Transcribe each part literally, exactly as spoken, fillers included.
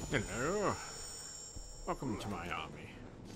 Hello. Welcome to my army.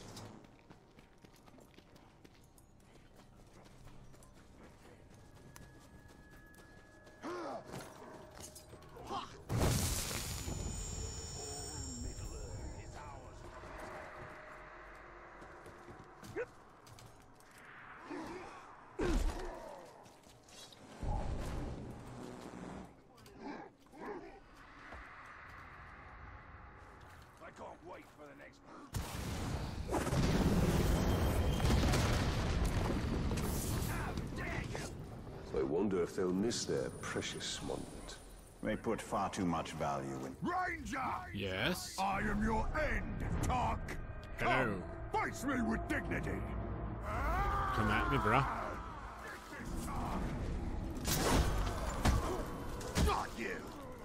I wonder if they'll miss their precious monument. They put far too much value in... Ranger! Yes? I am your end, Tark! Hello. Come, face me with dignity! Come at me, bruh. Not you!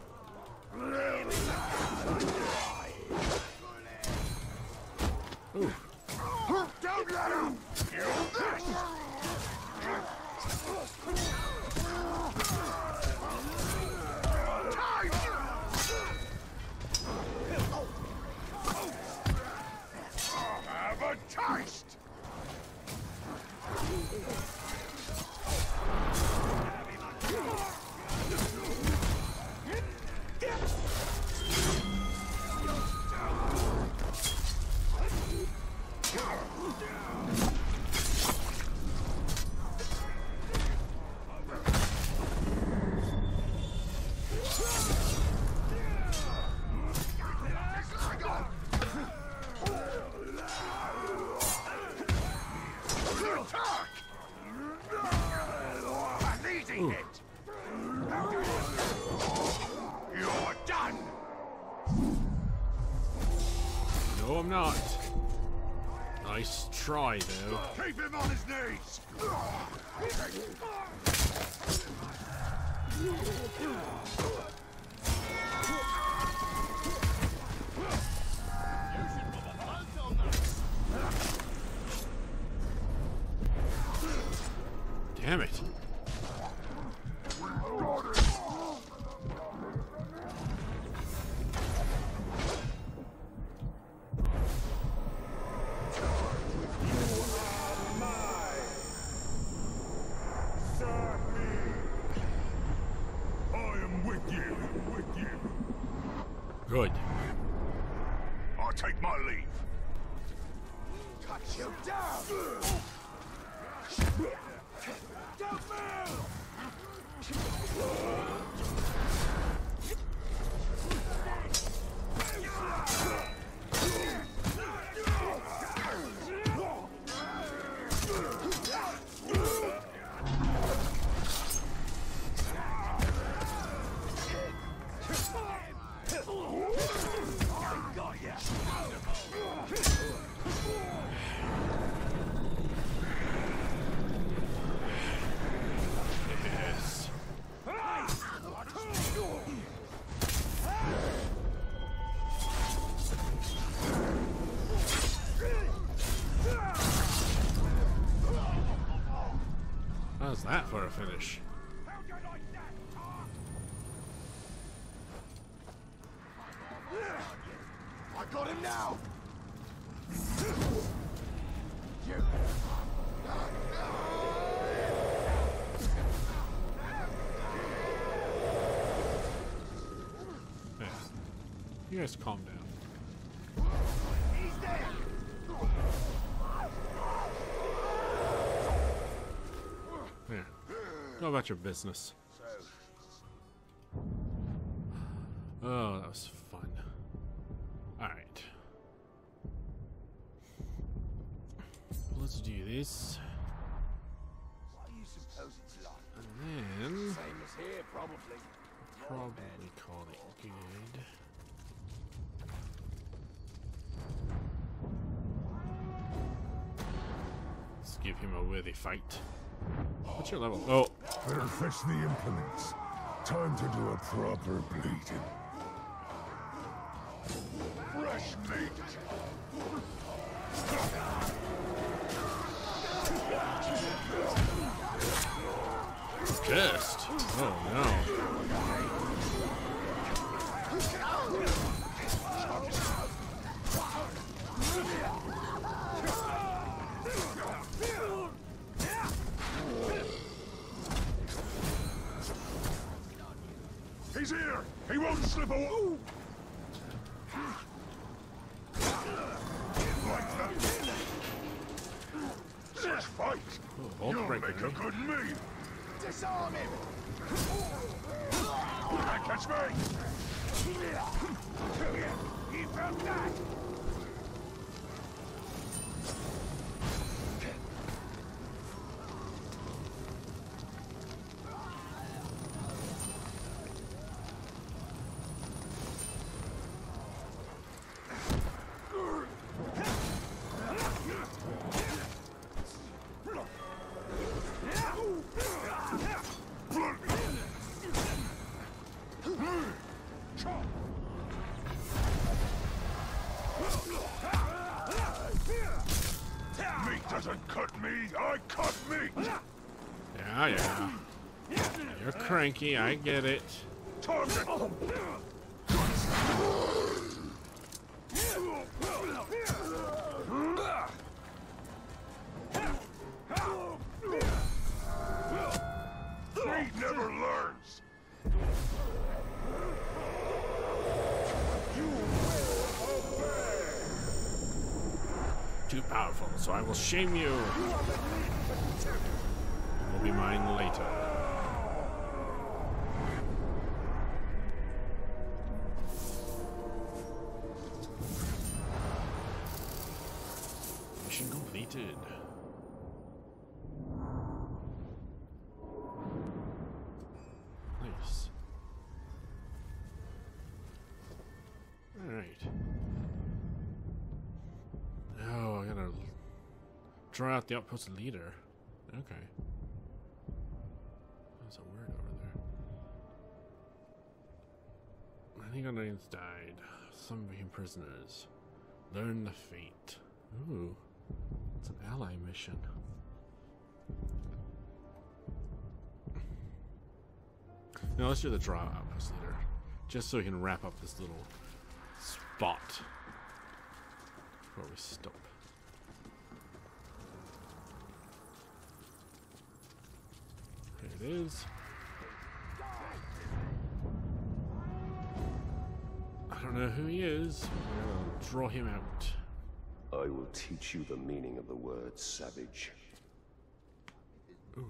Ooh. Don't let him! Feel this! Have a taste! Ooh. You're done! No, I'm not. Nice try, though. Keep him on his knees! Damn it. Good. I take my leave. Cut you down! Don't move! Yes. How's that for a finish? I got him now! Yeah. You guys calm down. He's dead! Here. Go about your business. Oh, that was fun. Alright. Let's do this. What do you suppose it's like? And then Same as here, probably. probably call it good. Let's give him a worthy fight. What's your level? Oh, Better fetch the implements. Time to do a proper bleeding. Fresh meat! cursed. Oh no. He won't slip away. Like that. Such fight. Oh, You'll breaker, make a eh? good meal. Disarm him! Can't catch me. You felt that? Meat doesn't cut me. I cut meat. Yeah, yeah. You're cranky, I get it. Target. He never learns. Too powerful, so I will shame you. It will be mine later. Mission completed. Nice. Alright. Oh, I gotta draw out the outpost leader. Okay. There's a word over there. Many Ghanaians died. Some became prisoners. Learn the fate. Ooh. It's an ally mission. Now let's do the draw outpost leader. Just so we can wrap up this little spot before we stop. There it is. I don't know who he is. I'll draw him out. I will teach you the meaning of the word savage. Ooh.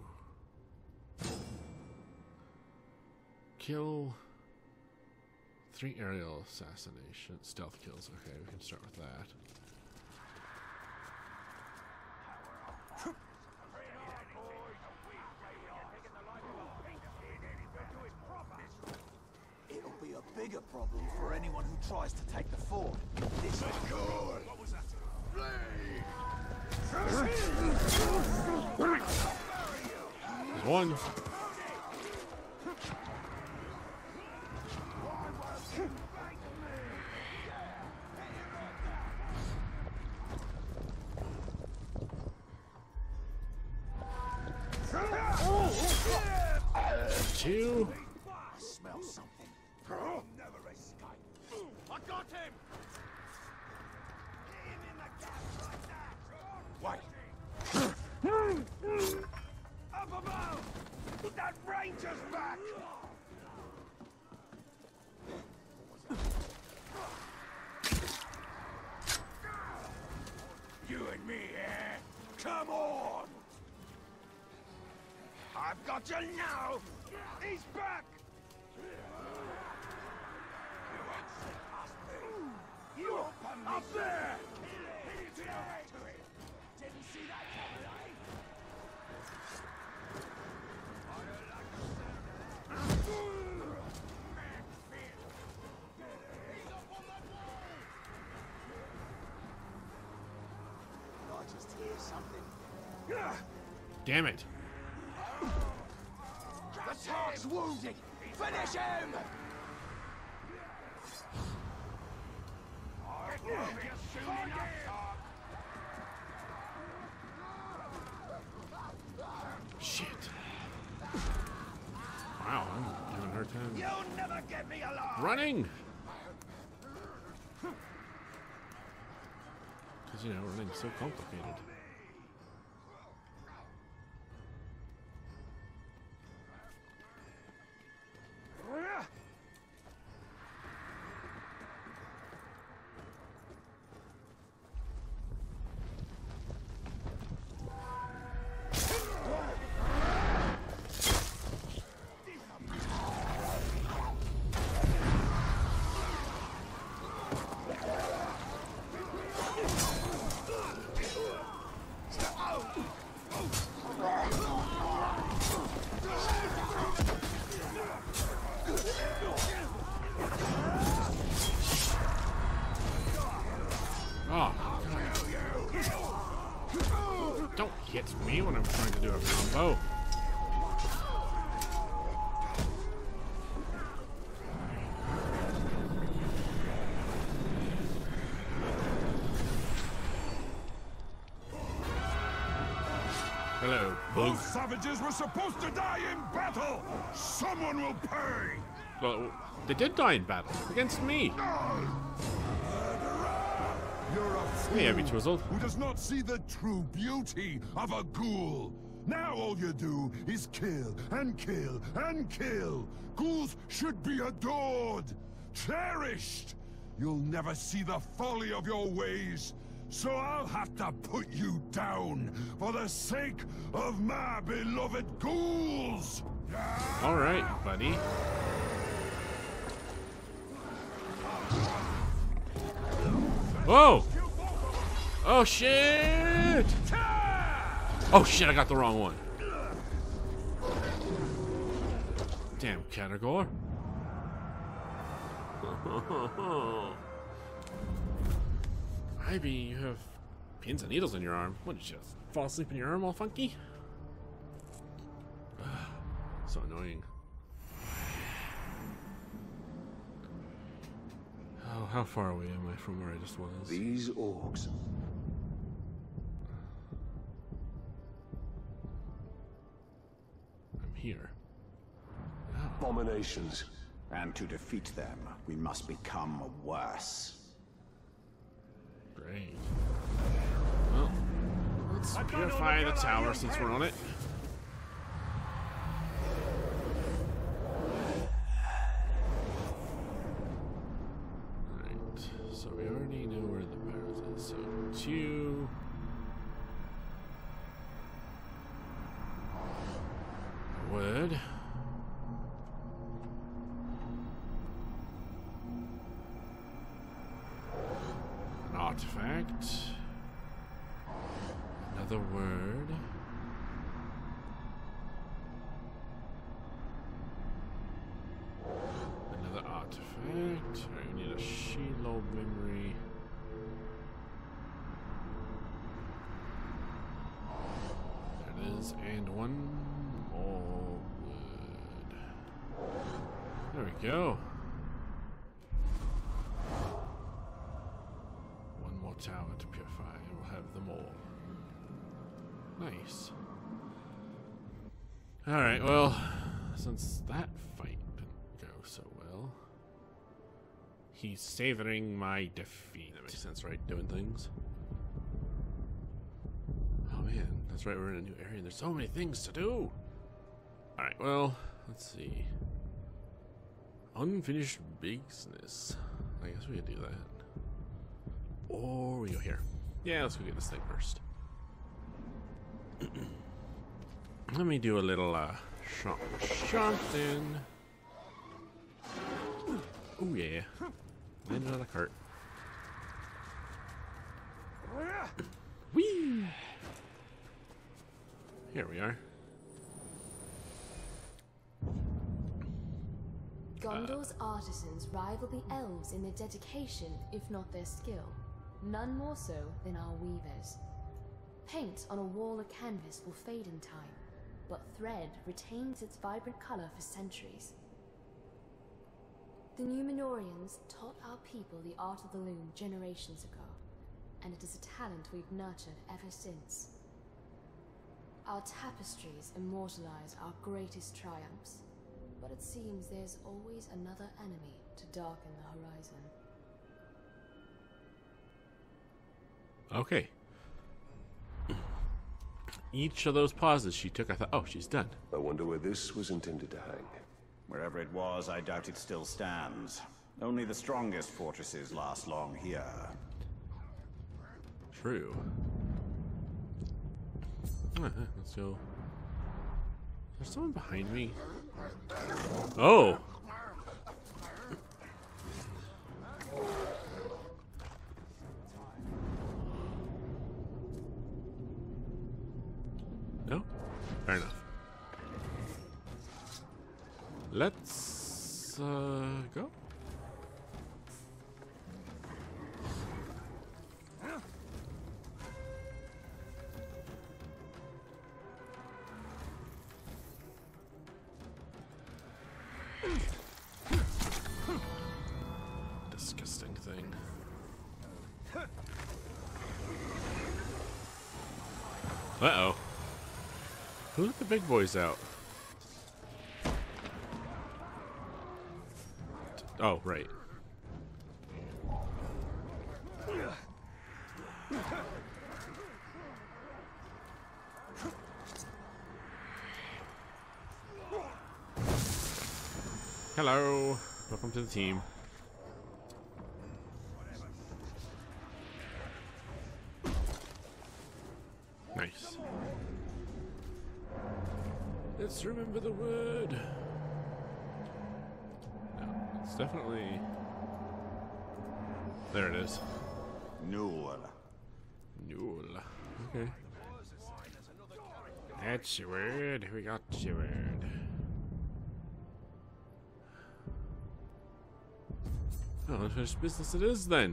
Kill three aerial assassination stealth kills. Okay, we can start with that. It'll be a bigger problem for anyone who tries to take the fort. This is good. What was that? There's one. Two. I smell something. He'll never escape. I got him! Hit him in the gap like that! Wait. Up above! That ranger's back! You and me, eh? Come on! I've got you now! He's back! You up there! Didn't see that coming, eh? I just hear something. Damn it. The Tark's wounded! Finish him! Shit. Wow, I'm having a hard time You'll never get me alive! running. Because, you know, running's so complicated. hits me when I'm trying to do a combo. Hello, bug. Those savages were supposed to die in battle! Someone will pay! Well, they did die in battle against me. You're a fool Hey, Abby Twizzled. who does not see the true beauty of a ghoul. Now all you do is kill and kill and kill. Ghouls should be adored, cherished. You'll never see the folly of your ways. So I'll have to put you down for the sake of my beloved ghouls! Alright, buddy. Whoa! Oh shit! Oh shit, I got the wrong one. Damn, Catagore. Ivy, you have pins and needles in your arm. What, did you just fall asleep in your arm all funky? So annoying. Oh, how far away am I from where I just was? These orcs. I'm here. Abominations. And to defeat them, we must become worse. Great. Well, let's purify the tower since we're on it. Alright, so we already know where the barrels is. So two. Wood. Artifact. Another word. Another artifact. Alright, we need a Shiloh memory. There it is. And one more wood. There we go. Tower to purify, and we'll have them all. Nice. Alright, well, since that fight didn't go so well, he's savoring my defeat. That makes sense, right? Doing things. Oh man, that's right, we're in a new area and there's so many things to do! Alright, well, let's see. Unfinished business. I guess we could do that. Or we go here. Yeah, let's go get this thing first. Let me do a little uh something. Oh yeah. Landed on a cart. Whee! Here we are. Gondor's artisans rival the elves in their dedication, if not their skill. None more so than our weavers. Paint on a wall or canvas will fade in time, but thread retains its vibrant color for centuries. The Numenorians taught our people the art of the loom generations ago, and it is a talent we've nurtured ever since. Our tapestries immortalize our greatest triumphs, but it seems there's always another enemy to darken the horizon. Okay. Each of those pauses she took, I thought, oh, she's done. I wonder where this was intended to hang. Wherever it was, I doubt it still stands. Only the strongest fortresses last long here. True. Uh, let's go. There's someone behind me. Oh! No? Fair enough. Let's uh, go. Uh-oh. Who let the big boys out? Oh, right. Hello. Welcome to the team. Nice. Let's remember the word. No, it's definitely... There it is. Nul. Nul. Okay. That's your word. We got your word. Oh, unfinished business it is then.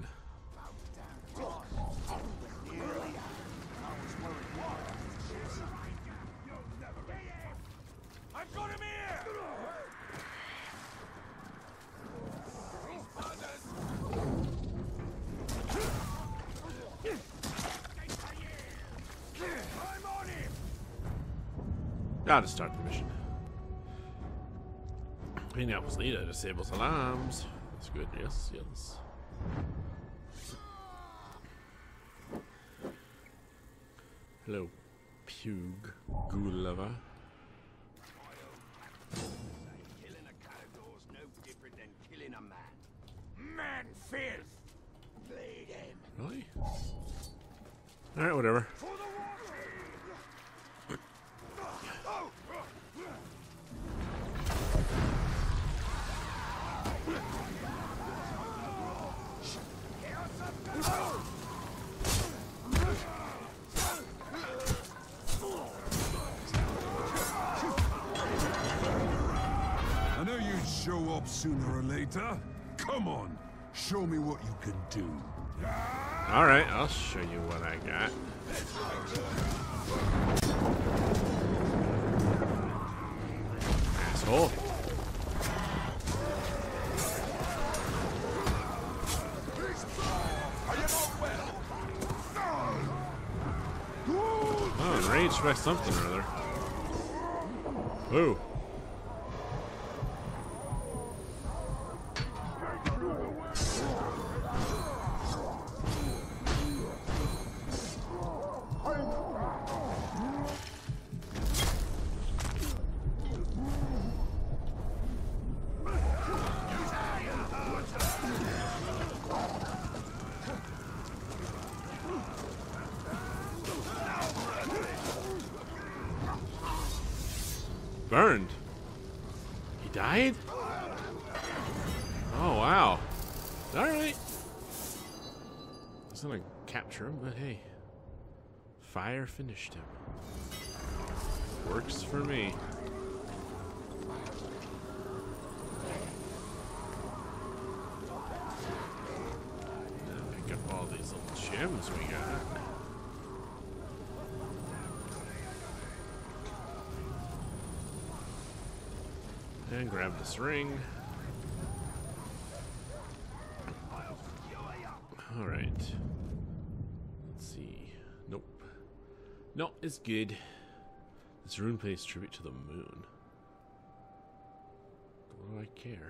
I've got him here! I'm on him! Gotta start the mission. Clean up was leader, disables alarms. That's good, yes, yes. Hello, Pug, ghoul lover. Killing a Carador's no different than killing a man. Man filth! Bleed him! Really? Alright, whatever. For the war! I know you'd show up sooner or later. Come on, show me what you can do. Alright, I'll show you what I got. Asshole. Oh, enraged by something or other. Ooh. Burned. He died? Oh, wow. Alright. I was gonna capture him, but hey. Fire finished him. Works for me. Now pick up all these little gems we got. And grab this ring. Alright. Let's see. Nope. No, it's good. This rune pays tribute to the moon. What do I care?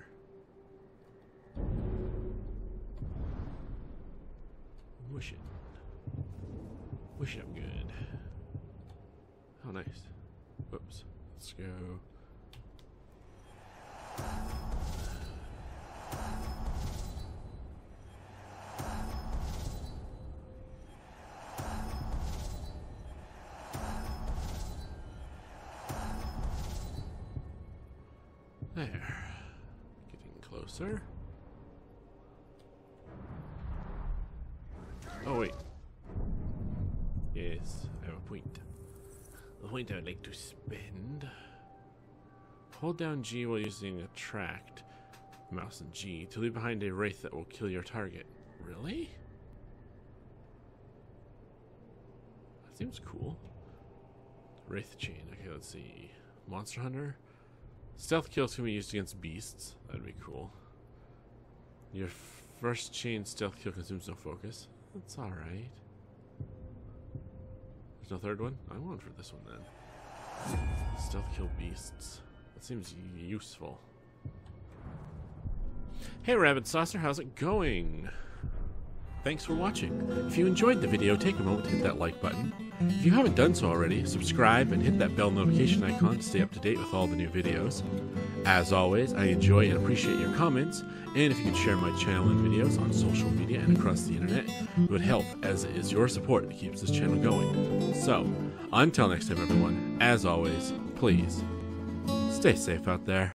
Wish it. Wish it I'm good. Oh, nice. Whoops. Let's go. There. Getting closer. Oh, wait. Yes, I have a point. A point I would like to spend. Hold down G while using attract, mouse and G, to leave behind a wraith that will kill your target. Really? That seems cool. Wraith chain. Okay, let's see. Monster Hunter. Stealth kills can be used against beasts. That'd be cool. Your first chain stealth kill consumes no focus. That's alright. There's no third one? I'm going for this one then. Stealth kill beasts. That seems useful. Hey Rabbit Saucer, how's it going? Thanks for watching. If you enjoyed the video, take a moment to hit that like button. If you haven't done so already, subscribe and hit that bell notification icon to stay up to date with all the new videos. As always, I enjoy and appreciate your comments, and if you could share my channel and videos on social media and across the internet, it would help, as it is your support that keeps this channel going. So, until next time everyone, as always, please, stay safe out there.